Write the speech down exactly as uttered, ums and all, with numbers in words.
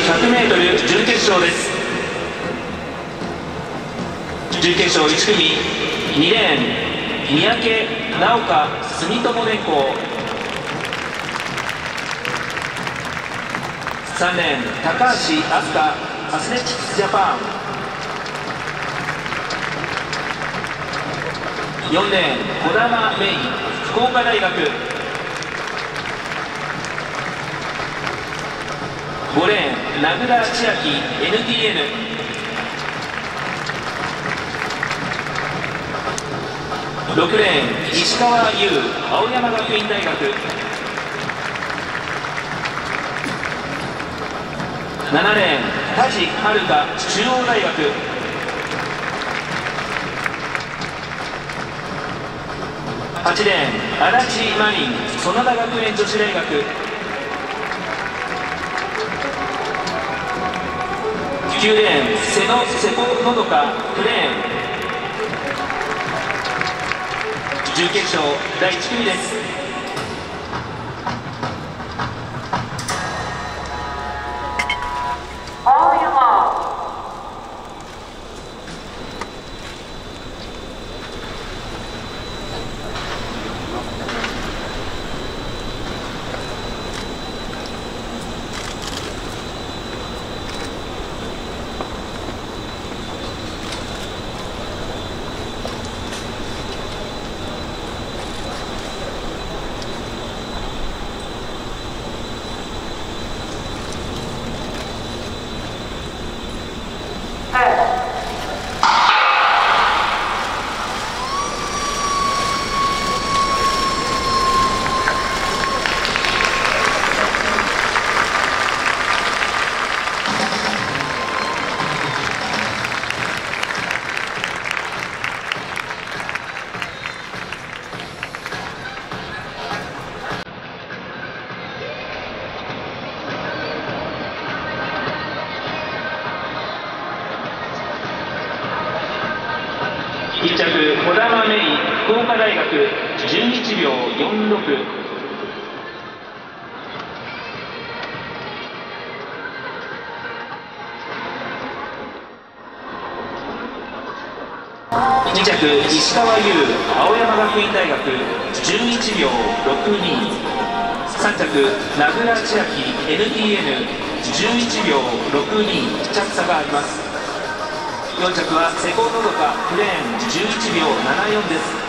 ひゃくメートル 準決勝です。準決勝いち組、にレーン三宅直香住友電工、さんレーン高橋飛鳥アスレチックスジャパン、よんレーン児玉芽衣福岡大学、ごレーン名倉千秋 エヌティーエヌ、ろくレーン石川優青山学院大学、ななレーン田地遥中央大学、はちレーン足立真凛園田学園女子大学、きゅうレーン瀬野瀬古のどかプレーン、準決勝だいいち組です。いっ着児玉芽衣福岡大学じゅういちびょうよんろく、に着石川優青山学院大学じゅういちびょうろくに、さん着名倉千秋 エヌティーエヌじゅういちびょうろくに着差があります。よん着は瀬古のどかプレーンじゅういちびょうななよんです。